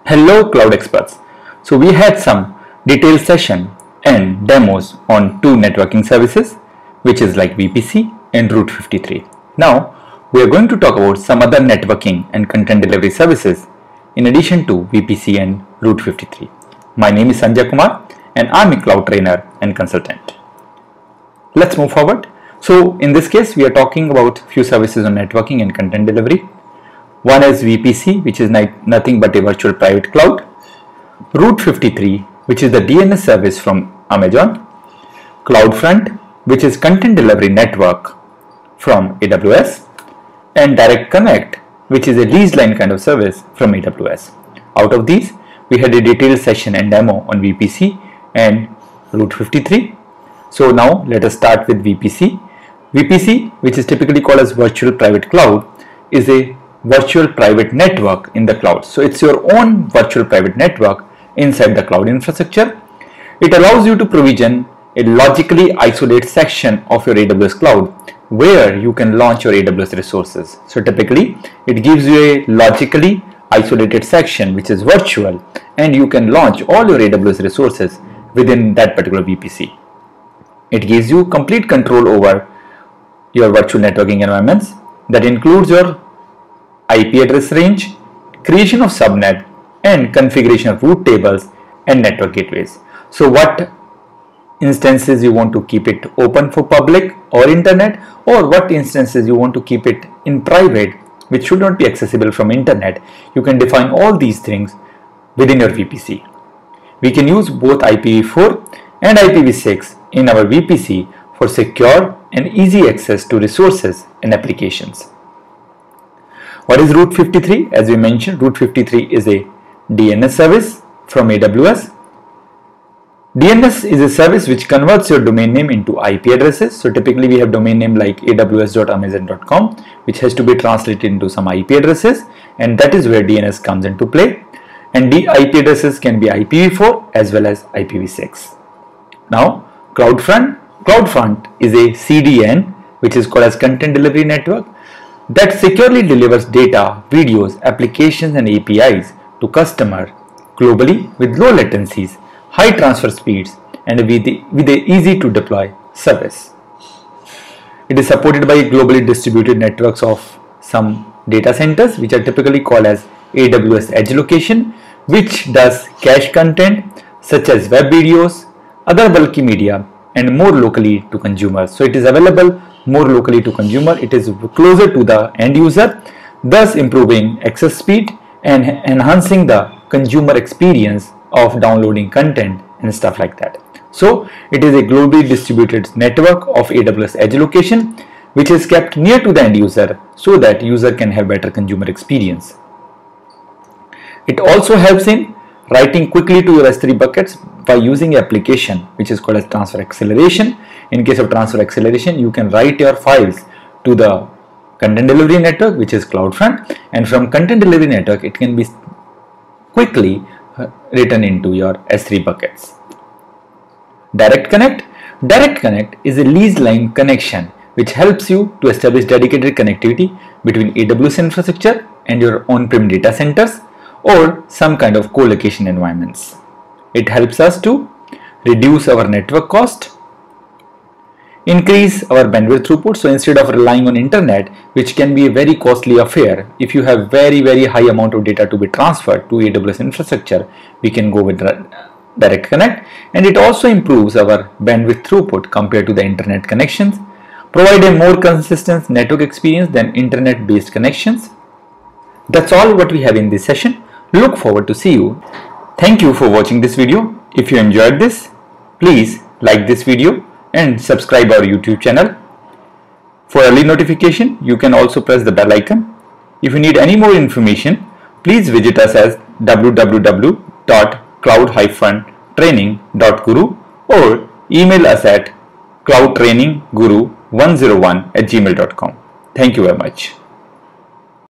Hello cloud experts. So we had some detailed session and demos on two networking services, which is like VPC and Route 53. Now we are going to talk about some other networking and content delivery services in addition to VPC and Route 53. My name is Sanjay Kumar and I'm a cloud trainer and consultant. Let's move forward. So in this case we are talking about few services on networking and content delivery. One is VPC, which is nothing but a virtual private cloud. Route 53, which is the DNS service from Amazon. CloudFront, which is content delivery network from AWS. And Direct Connect, which is a leased line kind of service from AWS. Out of these, we had a detailed session and demo on VPC and Route 53. So now let us start with VPC. VPC, which is typically called as virtual private cloud, is a virtual private network in the cloud. So it's your own virtual private network inside the cloud infrastructure. It allows you to provision a logically isolated section of your AWS cloud where you can launch your AWS resources. So typically it gives you a logically isolated section which is virtual, and you can launch all your AWS resources within that particular VPC. It gives you complete control over your virtual networking environments. That includes your IP address range, creation of subnet, and configuration of route tables and network gateways. So what instances you want to keep it open for public or internet, or what instances you want to keep it in private, which should not be accessible from internet. You can define all these things within your VPC. We can use both IPv4 and IPv6 in our VPC for secure and easy access to resources and applications. What is Route 53? As we mentioned, Route 53 is a DNS service from AWS. DNS is a service which converts your domain name into IP addresses. So typically we have domain name like aws.amazon.com, which has to be translated into some IP addresses, and that is where DNS comes into play. And the IP addresses can be IPv4 as well as IPv6. Now CloudFront is a CDN, which is called as Content Delivery Network, that securely delivers data, videos, applications and APIs to customer globally with low latencies, high transfer speeds, and with a easy to deploy service. It is supported by globally distributed networks of some data centers, which are typically called as AWS Edge Location, which does cache content such as web videos, other bulky media, and more locally to consumers. So it is available more locally to consumer. It is closer to the end user, thus improving access speed and enhancing the consumer experience of downloading content and stuff like that. So it is a globally distributed network of AWS Edge Location, which is kept near to the end user so that user can have better consumer experience. It also helps in writing quickly to your S3 buckets by using an application which is called as transfer acceleration. In case of transfer acceleration, you can write your files to the content delivery network, which is CloudFront, and from content delivery network it can be quickly written into your S3 buckets. Direct Connect is a leased line connection which helps you to establish dedicated connectivity between AWS infrastructure and your on-prem data centers or some kind of co-location environments. It helps us to reduce our network cost, increase our bandwidth throughput. So instead of relying on internet, which can be a very costly affair, if you have very high amount of data to be transferred to AWS infrastructure, we can go with Direct Connect. And it also improves our bandwidth throughput compared to the internet connections, provide a more consistent network experience than internet based connections. That's all what we have in this session. Look forward to see you. Thank you for watching this video. If you enjoyed this, please like this video and subscribe our YouTube channel. For early notification, you can also press the bell icon. If you need any more information, please visit us at www.cloud-training.guru or email us at cloudtrainingguru101@gmail.com. Thank you very much.